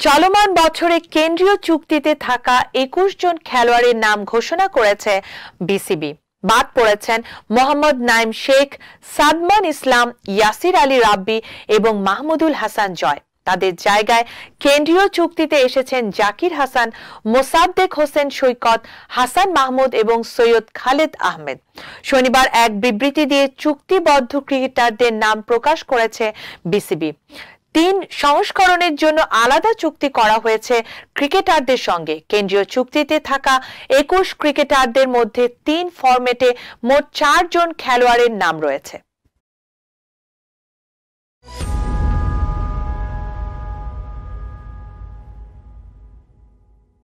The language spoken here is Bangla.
চলমান বছরে কেন্দ্রীয় চুক্তিতে থাকা ২১ জন খেলোয়াড়ের নাম ঘোষণা করেছে বিসিবি। বাদ পড়েছেন মোহাম্মদ নাইম শেখ, সাদমান ইসলাম, ইয়াসির আলী রাব্বি এবং মাহমুদুল হাসান জয়। তাদের জায়গায় কেন্দ্রীয় চুক্তিতে এসেছেন জাকির হাসান, মোসাদ্দেক হোসেন সৈকত, হাসান মাহমুদ এবং সৈয়দ খালেদ আহমেদ। শনিবার এক বিবৃতি দিয়ে চুক্তিবদ্ধ ক্রিকেটারদের নাম প্রকাশ করেছে বিসিবি। ৩ সংস্করণের জন্য আলাদা চুক্তি করা হয়েছে ক্রিকেটারদের সঙ্গে। কেন্দ্রীয় চুক্তিতে থাকা ২১ ক্রিকেটারদের মধ্যে ৩ ফরম্যাটে মোট ৪ জন খেলোয়াড়ের নাম রয়েছে।